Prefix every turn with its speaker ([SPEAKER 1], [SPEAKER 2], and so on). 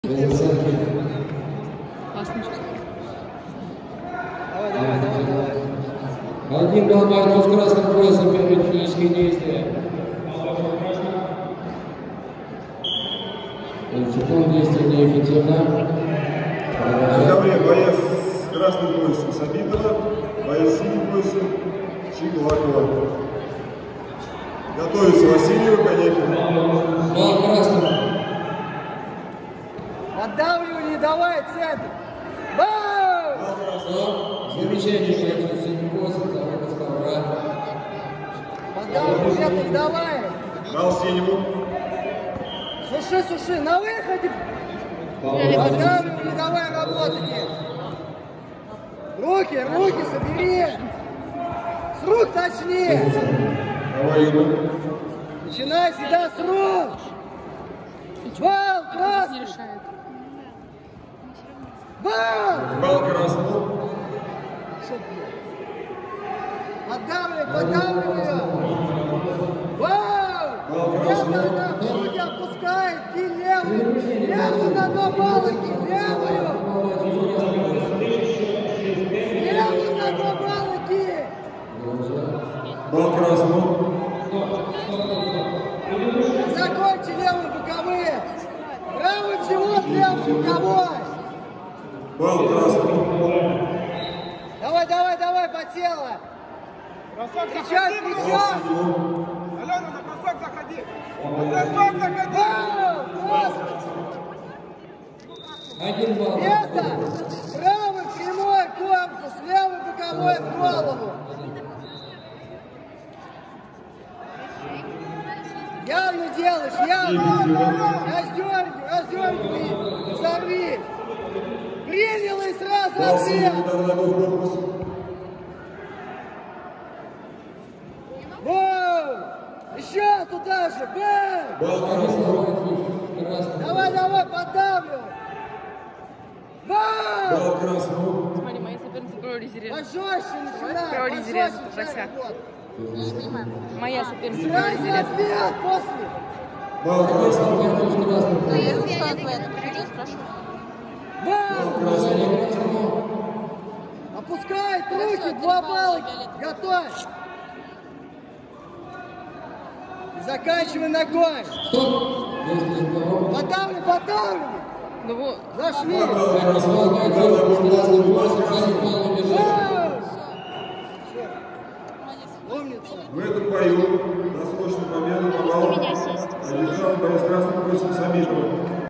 [SPEAKER 1] Давай. Один Балбаров с красным поясом, первые физические действия. Секунд действия неэффективно.
[SPEAKER 2] Боец с красным поясом Сабитова, боец с синим поясом Чигулакова. Готовится Васильева, Конякина.
[SPEAKER 1] Бал красного.
[SPEAKER 3] Отдавливай, не давай, центр. Бау!
[SPEAKER 1] Замечательно, боец с синим поясом, давай поставлю.
[SPEAKER 3] Отдавливай, центр, не давай.
[SPEAKER 2] Бал синему.
[SPEAKER 3] Суши, на выходе. Отдавливай, не давай работать. Руки собери. С рук точнее.
[SPEAKER 2] Давай, Юра.
[SPEAKER 3] Начинай всегда с рук. Бал, красный. Бал!
[SPEAKER 2] Бал красному.
[SPEAKER 3] Поддавливай ее. Вау! Руки опускай, и левую на два баллоки, левую на два баллоки.
[SPEAKER 2] Бал красному.
[SPEAKER 3] Закончи левую боковые. Правый живот, левый боковой.
[SPEAKER 2] Бал красному.
[SPEAKER 3] Давай, по телу. Сейчас.
[SPEAKER 4] Алена, на бросок заходи! На бросок заходи!
[SPEAKER 1] Один балл.
[SPEAKER 3] Это правый прямой корпус, левый боковой в голову. Явно делаешь, явно. Раздергни, взорви. Принял и сразу
[SPEAKER 2] Бал
[SPEAKER 3] ответ.
[SPEAKER 2] синему, давай ногу в корпус.
[SPEAKER 3] Воу! Еще туда же, бэм!
[SPEAKER 2] Бал красному.
[SPEAKER 3] Давай, поддавливай. Бам!
[SPEAKER 2] Бал красному.
[SPEAKER 5] Смотри, мои соперницы прорезережены.
[SPEAKER 3] Пожестче начинай,
[SPEAKER 5] Прорезережены,
[SPEAKER 3] начинай работать.
[SPEAKER 5] Моя соперница
[SPEAKER 3] Сразу
[SPEAKER 5] прорезережена.
[SPEAKER 3] ответ после.
[SPEAKER 2] Бал красному.
[SPEAKER 5] Если ответ, приходи, спрашивай.
[SPEAKER 3] Бам! Опускай руки, 2 балла. Готовь. И заканчивай ногой. Поддавливай.
[SPEAKER 5] Ну вот.
[SPEAKER 3] Зашли.
[SPEAKER 2] Бал красному.
[SPEAKER 3] Умница.
[SPEAKER 2] В этом бою досрочную победу попал одержал боец с красным поясом Сабитова.